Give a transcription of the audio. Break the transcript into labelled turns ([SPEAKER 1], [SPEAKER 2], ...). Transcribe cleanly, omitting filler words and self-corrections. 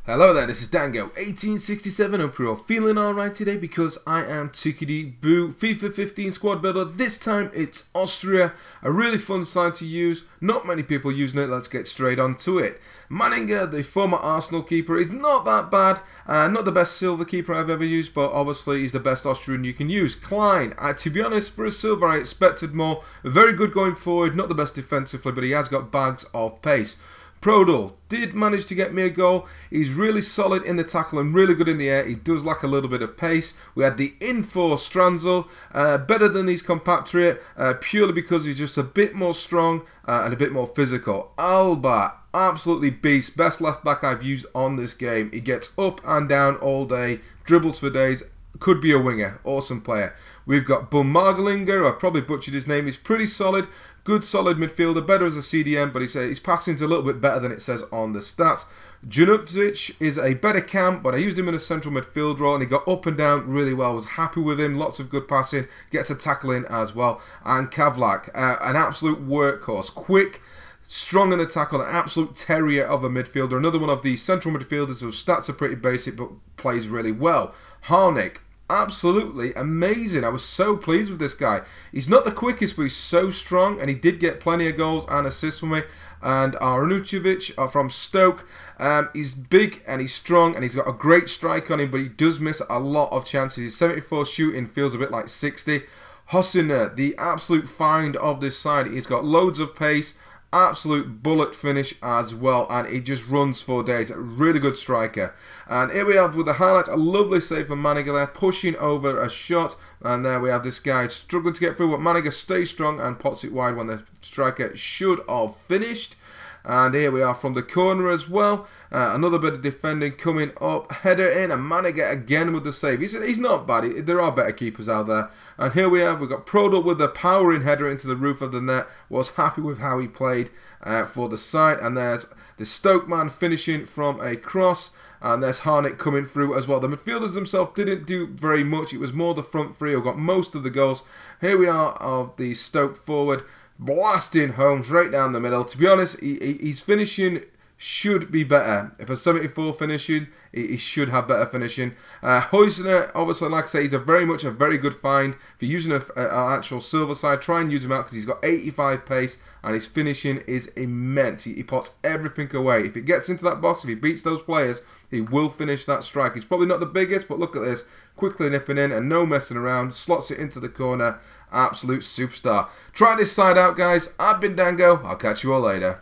[SPEAKER 1] Hello there, this is Dango 1867. Hope you're all feeling alright today because I am Tickety Boo. FIFA 15 squad builder. This time it's Austria. A really fun side to use. Not many people using it. Let's get straight onto it. Manninger, the former Arsenal keeper, is not that bad. Not the best silver keeper I've ever used, but obviously he's the best Austrian you can use. Klein, to be honest, for a silver I expected more. Very good going forward. Not the best defensively, but he has got bags of pace. Prodl did manage to get me a goal. He's really solid in the tackle and really good in the air. He does lack a little bit of pace. We had the Infor Stranzel, better than his compatriot, purely because he's just a bit more strong and a bit more physical. Alba, absolutely beast. Best left back I've used on this game. He gets up and down all day, dribbles for days. Could be a winger. Awesome player. We've got Bumagalinger. I probably butchered his name. He's pretty solid. Good solid midfielder. Better as a CDM, but his passing's a little bit better than it says on the stats. Junuzovic is a better cam, but I used him in a central midfield role and he got up and down really well. I was happy with him. Lots of good passing. Gets a tackle in as well. And Kavlak, an absolute workhorse. Quick, strong in the tackle, an absolute terrier of a midfielder. Another one of the central midfielders whose stats are pretty basic but plays really well. Harnik, absolutely amazing. I was so pleased with this guy. He's not the quickest, but he's so strong, and he did get plenty of goals and assists for me. And Arnučević from Stoke, he's big and he's strong and he's got a great strike on him, but he does miss a lot of chances. His 74 shooting feels a bit like 60. Hosiner, the absolute find of this side. He's got loads of pace, absolute bullet finish as well, and he just runs for days. A really good striker. And here we have with the highlights, a lovely save from Manninger there, pushing over a shot, and there we have this guy struggling to get through, but Manninger stays strong and pots it wide when the striker should have finished. And here we are from the corner as well. Another bit of defending coming up. Header in, and Manninger again with the save. He's not bad. There are better keepers out there. And here we have, we've got Prodl with the powering header into the roof of the net. Was happy with how he played for the side. And there's the Stoke man finishing from a cross. And there's Harnik coming through as well. The midfielders themselves didn't do very much. It was more the front three who got most of the goals. Here we are of the Stoke forward, blasting home straight down the middle. To be honest, his finishing should be better. If a 74 finishing, he should have better finishing. Huijsen, obviously, like I say, he's a very good find. If you're using an actual silver side, try and use him out because he's got 85 pace and his finishing is immense. He pots everything away. If it gets into that box, if he beats those players, he will finish that strike. He's probably not the biggest, but look at this. Quickly nipping in and no messing around. Slots it into the corner. Absolute superstar. Try this side out, guys. I've been Dango. I'll catch you all later.